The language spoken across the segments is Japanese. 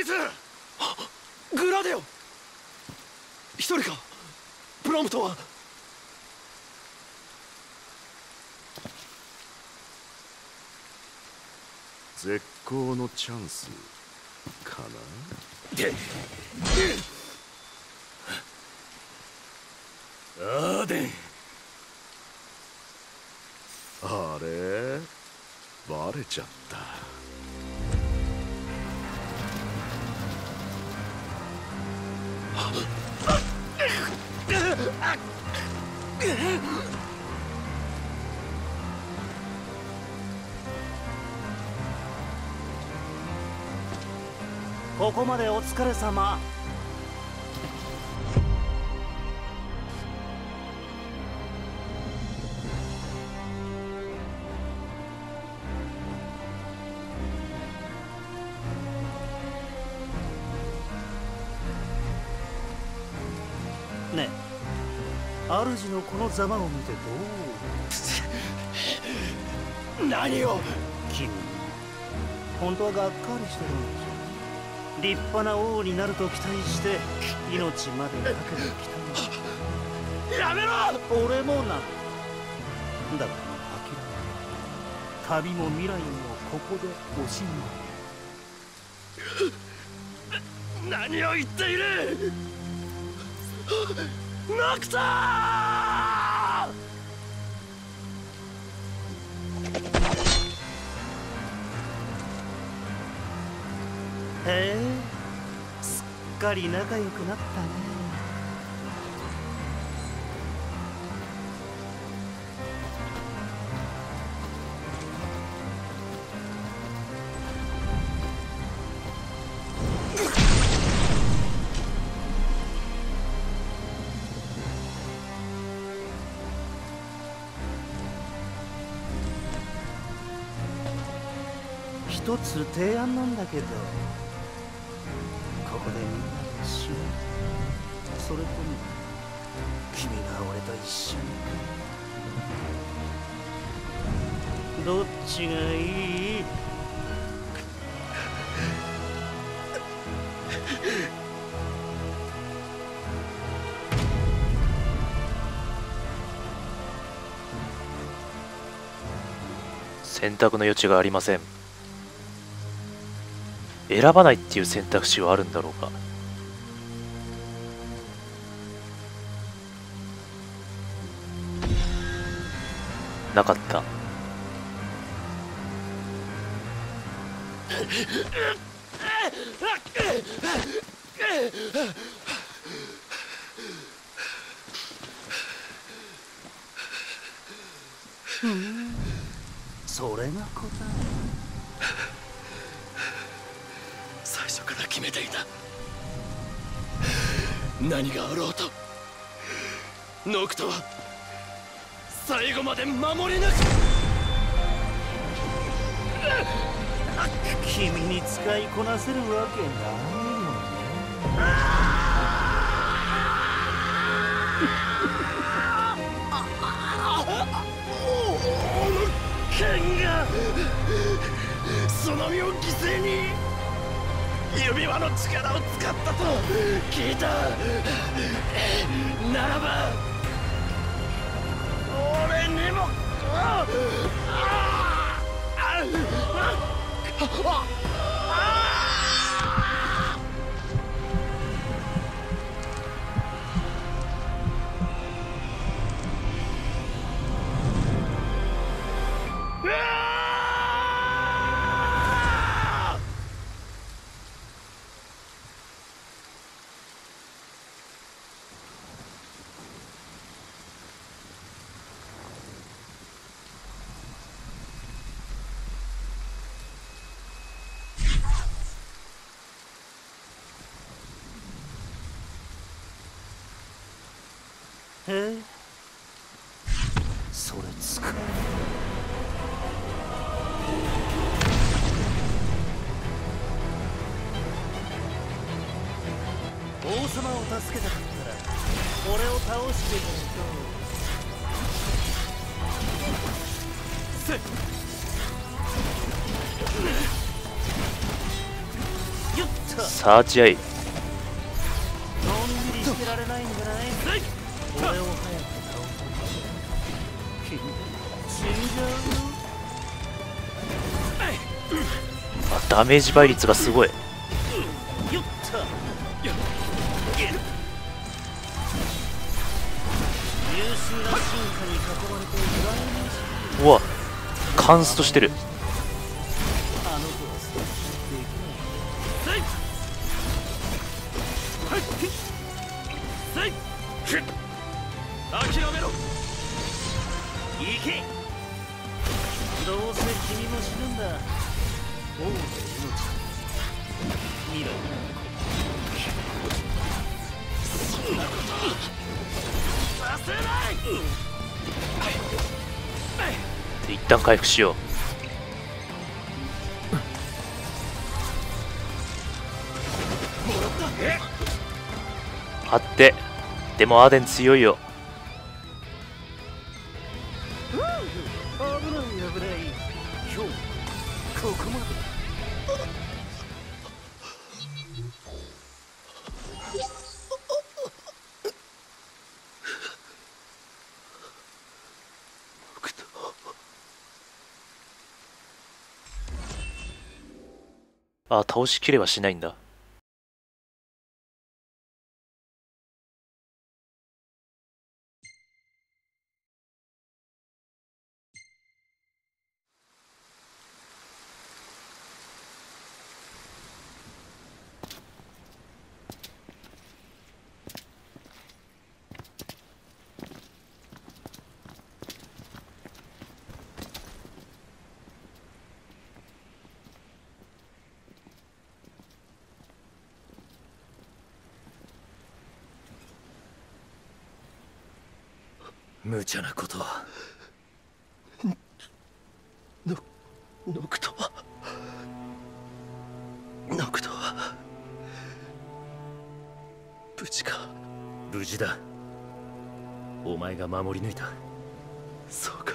グラデオ一人か。プロンプトは。 絶好のチャンスかな。 アーデン。 あれバレちゃった。 ここまでお疲れ様。ねえ、主のこのざまを見てどう？ 何を。 君、本当はがっかりしてるんでしょ。立派な王になると期待して命までかけてきたの。 やめろ。 俺もな。だから諦め。旅も未来もここでおしまい。 何を言っている。ノクター。 へえ、すっかり仲良くなったね。一つ提案なんだけど、ここでみんなで死ぬ？それとも君が俺と一緒に？どっちがいい？ 選択の余地がありません。選ばないっていう選択肢はあるんだろうか。なかった。 それが答え。 最初から決めていた。何があろうとノクトは最後まで守り抜く。 君に使いこなせるわけないよね。 剣がその身を犠牲に指輪の力を使ったと聞いた。ならば俺にもへえ、それ使う。王様を助けたかったら俺を倒していかないと。 サーチアイ。 のんびりしてられないんじゃない？俺を早く倒す。君死んじゃうよ。 あ、ダメージ倍率がすごい。 よった優秀な進化に囲まれて羨ましい。 うわ、カンストしてる。 あの子はそうできない。 諦めろ。 行け。どうせ君も死ぬんだ。王の命未来そんなことさせない。 で一旦回復しよう。あって、でもアーデン強いよ。 危ない危ない。今日ここまで。 あ、倒しきれはしないんだ。 無茶なことは。ノクトは無事か。無事だ。お前が守り抜いた。そうか。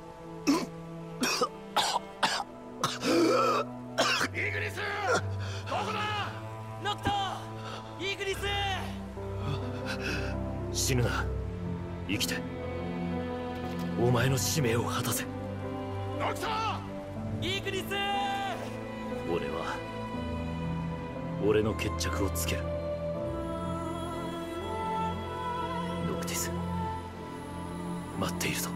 イグリス、どこだ。 ノクトイグリス。 死ぬな。生きてお前の使命を果たせ。ノクトイグリス。 俺は俺の決着をつける。ノクティス、待っているぞ。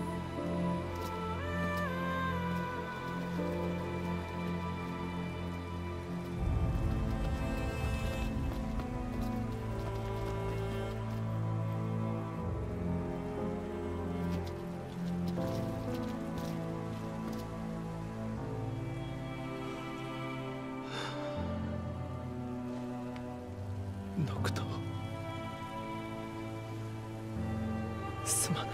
ノクト、すまない。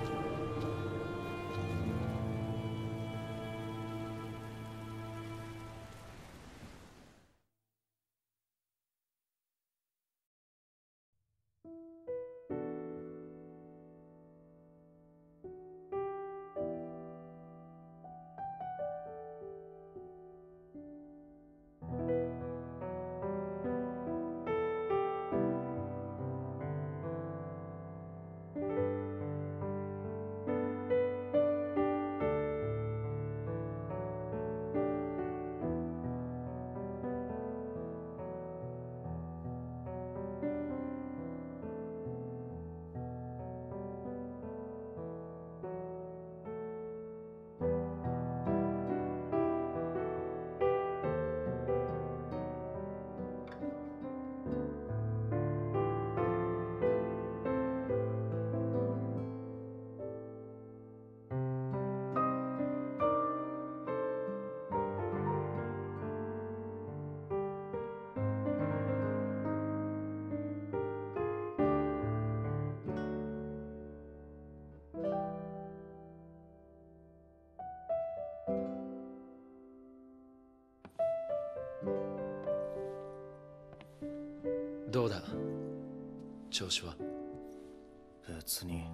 どうだ、調子は。 別に。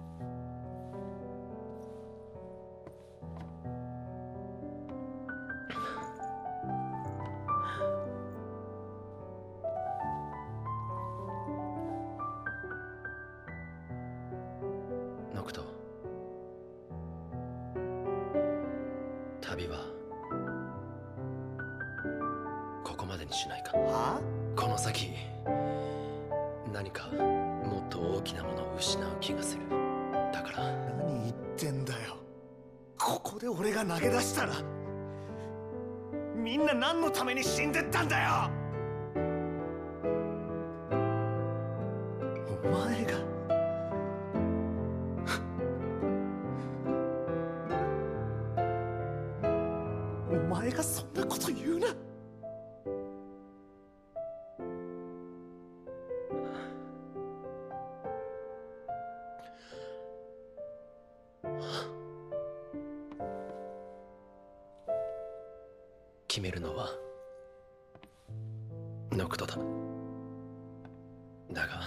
旅はここまでにしないか。 は？ この先何かもっと大きなものを失う気がする。だから何言ってんだよ。ここで俺が投げ出したらみんな何のために死んでったんだよ。お前がお前がそんなこと言うな。 決めるのはノクトだ。だが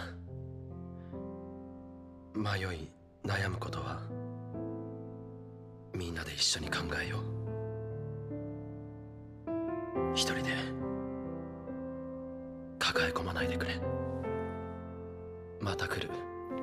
迷い悩むことはみんなで一緒に考えよう。一人で抱え込まないでくれ。また来る。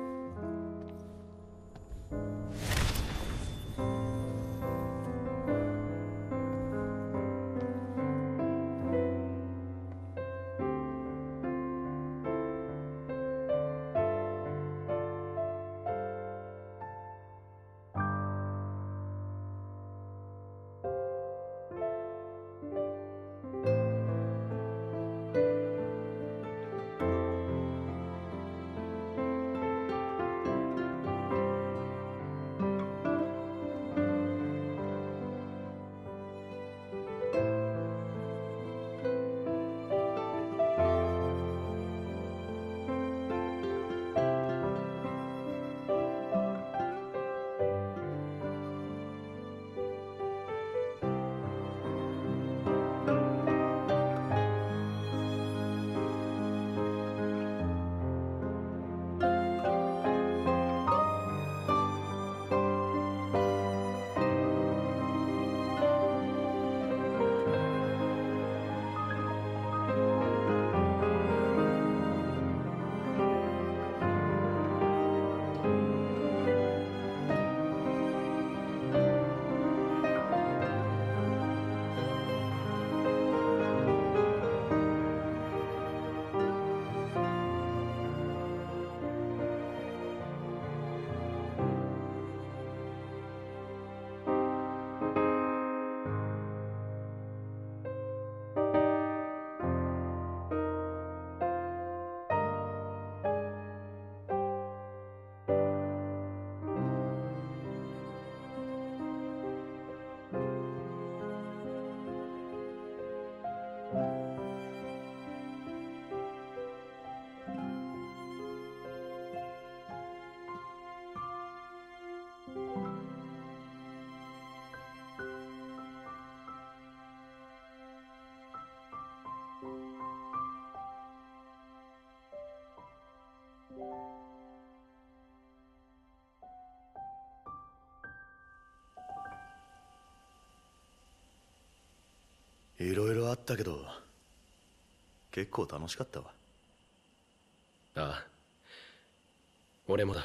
いろいろあったけど結構楽しかったわ。 ああ、俺もだ。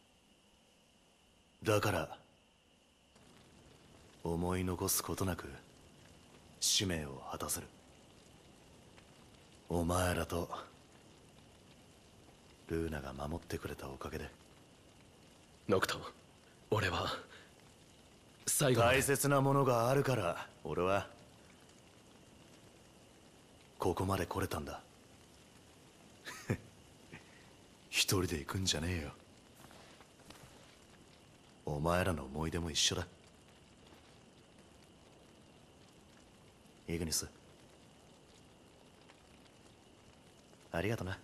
だから思い残すことなく使命を果たせる。お前らとルーナが守ってくれたおかげで。 ノクト、俺は最後まで大切なものがあるから俺はここまで来れたんだ。一人で行くんじゃねえよ。お前らの思い出も一緒だ。イグニス、ありがとな。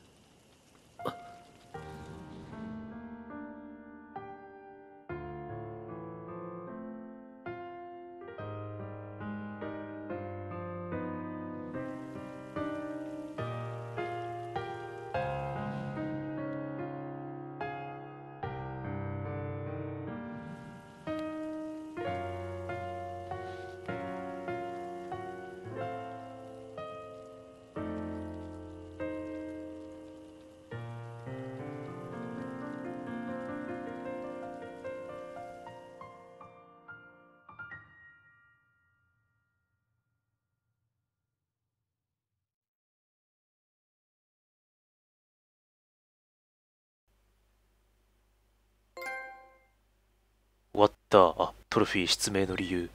ったあ、トロフィー失明の理由。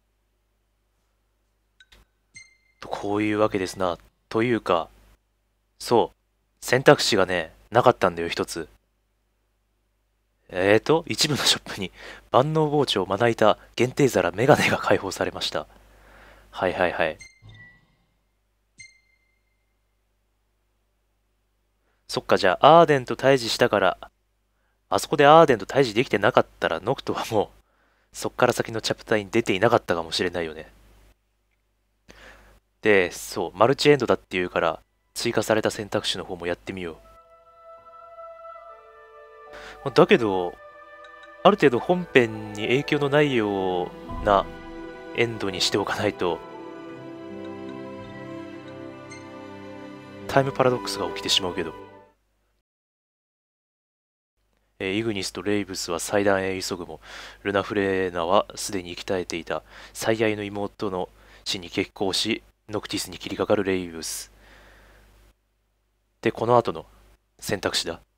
こういうわけですな。というか、そう、選択肢がね、なかったんだよ、一つ。一部のショップに万能包丁、まな板、限定皿、メガネが開放されました。はいはいはい。そっか、じゃあ、アーデンと対峙したから、あそこでアーデンと対峙できてなかったら、ノクトはもう、そっから先のチャプターに出ていなかったかもしれないよね。で、そう、マルチエンドだっていうから、追加された選択肢の方もやってみよう。だけど、ある程度本編に影響のないようなエンドにしておかないと、タイムパラドックスが起きてしまうけど。イグニスとレイブスは祭壇へ急ぐも、ルナフレーナはすでに息絶えていた。最愛の妹の死に激高し、ノクティスに切りかかるレイブス。で、この後の選択肢だ。